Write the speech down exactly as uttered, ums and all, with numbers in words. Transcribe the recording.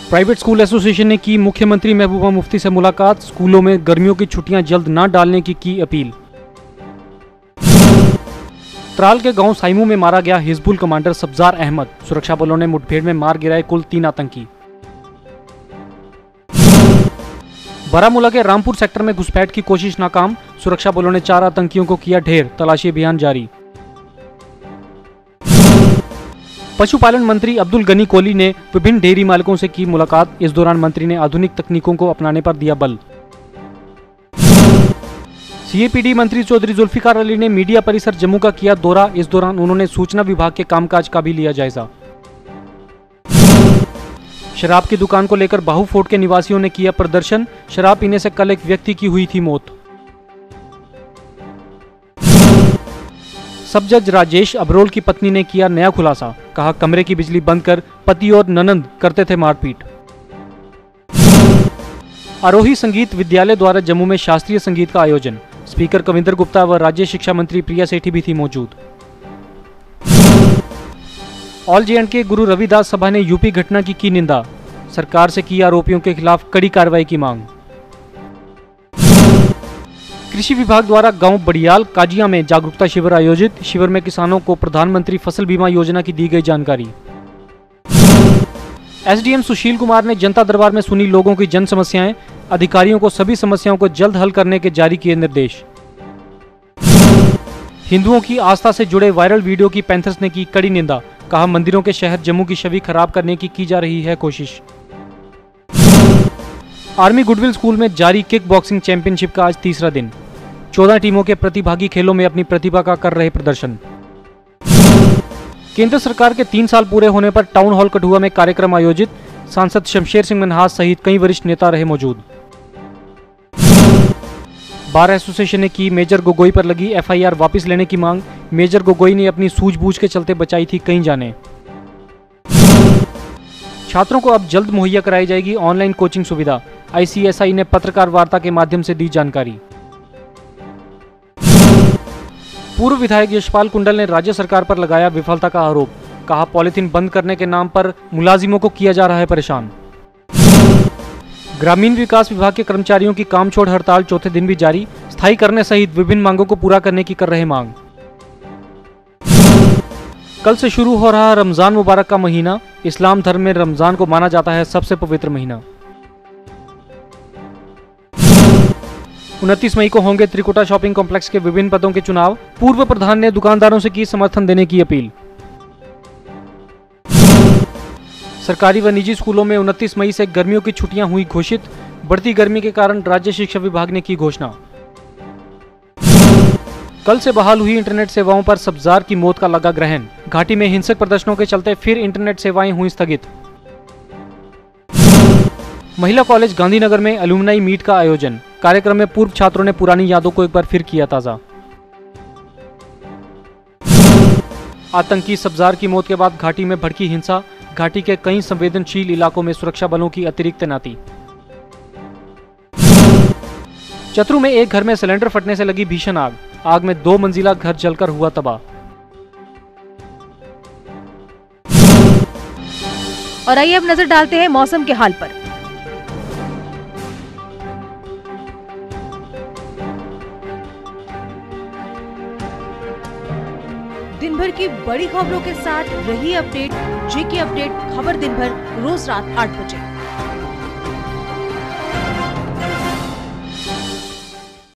Private school association ने की मुख्यमंत्री महबूबा मुफ्ती से मुलाकात, स्कूलों में गर्मियों की छुट्टियां जल्द न डालने की की अपील। त्राल के गांव साइमू में मारा गया हिजबुल कमांडर सब्जार अहमद, सुरक्षा बलों ने मुठभेड़ में मार गिराए कुल तीन आतंकी। बारामूला के रामपुर सेक्टर में घुसपैठ की कोशिश नाकाम, सुरक्षा बलों ने चार आतंकियों को किया ढेर, तलाशी अभियान जारी। पशुपालन मंत्री अब्दुल गनी कोहली ने विभिन्न डेयरी मालिकों से की मुलाकात, इस दौरान मंत्री ने आधुनिक तकनीकों को अपनाने पर दिया बल। सीएपीडी मंत्री चौधरी जुल्फिकार अली ने मीडिया परिसर जम्मू का किया दौरा, इस दौरान उन्होंने सूचना विभाग के कामकाज का भी लिया जायजा। शराब की दुकान को लेकर बाहू फोर्ट के निवासियों ने किया प्रदर्शन, शराब पीने से कल एक व्यक्ति की हुई थी मौत। सब जज राजेश अब्रोल की पत्नी ने किया नया खुलासा, कहा कमरे की बिजली बंद कर पति और ननंद करते थे मारपीट। आरोही संगीत विद्यालय द्वारा जम्मू में शास्त्रीय संगीत का आयोजन, स्पीकर कविंदर गुप्ता व राज्य शिक्षा मंत्री प्रिया सेठी भी थी मौजूद। ऑल जे एंड के गुरु रविदास सभा ने यूपी घटना की की निंदा, सरकार से की आरोपियों के खिलाफ कड़ी कार्रवाई की मांग। कृषि विभाग द्वारा गांव बड़ियाल काजिया में जागरूकता शिविर आयोजित, शिविर में किसानों को प्रधानमंत्री फसल बीमा योजना की दी गई जानकारी। एसडीएम सुशील कुमार ने जनता दरबार में सुनी लोगों की जन समस्याएं, अधिकारियों को सभी समस्याओं को जल्द हल करने के जारी किए निर्देश। हिंदुओं की आस्था से जुड़े वायरल वीडियो की पैंथर्स ने की कड़ी निंदा, कहा मंदिरों के शहर जम्मू की छवि खराब करने की की जा रही है कोशिश। आर्मी गुडविल स्कूल में जारी किक बॉक्सिंग चैंपियनशिप का आज तीसरा दिन, चौदह टीमों के प्रतिभागी खेलों में अपनी प्रतिभा का कर रहे प्रदर्शन। केंद्र सरकार के तीन साल पूरे होने पर टाउन हॉल कठुआ में कार्यक्रम आयोजित, सांसद शमशेर सिंह मनहास सहित कई वरिष्ठ नेता रहे मौजूद। बार एसोसिएशन ने की मेजर गोगोई पर लगी एफआईआर वापस लेने की मांग, मेजर गोगोई ने अपनी सूझबूझ के चलते बचाई थी कई जानें। छात्रों को अब जल्द मुहैया कराई जाएगी ऑनलाइन कोचिंग सुविधा, आईसीएसआई ने पत्रकार वार्ता के माध्यम से दी जानकारी। पूर्व विधायक यशपाल कुंडल ने राज्य सरकार पर लगाया विफलता का आरोप, कहा पॉलिथीन बंद करने के नाम पर मुलाजिमों को किया जा रहा है परेशान। ग्रामीण विकास विभाग के कर्मचारियों की काम छोड़ हड़ताल चौथे दिन भी जारी, स्थायी करने सहित विभिन्न मांगों को पूरा करने की कर रहे मांग। कल से शुरू हो रहा रमजान मुबारक का महीना, इस्लाम धर्म में रमजान को माना जाता है सबसे पवित्र महीना। उनतीस मई को होंगे त्रिकुटा शॉपिंग कॉम्प्लेक्स के विभिन्न पदों के चुनाव, पूर्व प्रधान ने दुकानदारों से की समर्थन देने की अपील। सरकारी व निजी स्कूलों में उनतीस मई से गर्मियों की छुट्टियां हुई घोषित, बढ़ती गर्मी के कारण राज्य शिक्षा विभाग ने की घोषणा। कल से बहाल हुई इंटरनेट सेवाओं पर सब्जार की मौत का लगा ग्रहण, घाटी में हिंसक प्रदर्शनों के चलते फिर इंटरनेट सेवाएं हुई स्थगित। महिला कॉलेज गांधीनगर में अलुमनाई मीट का आयोजन, कार्यक्रम में पूर्व छात्रों ने पुरानी यादों को एक बार फिर किया ताजा। आतंकी सब्जार की मौत के बाद घाटी में भड़की हिंसा, घाटी के कई संवेदनशील इलाकों में सुरक्षा बलों की अतिरिक्त तैनाती। चतरू में एक घर में सिलेंडर फटने से लगी भीषण आग, आग में दो मंजिला घर जलकर हुआ तबाह। और आइए अब नजर डालते हैं मौसम के हाल पर। दिन भर की बड़ी खबरों के साथ रही अपडेट जेके अपडेट खबर दिन भर रोज रात आठ बजे।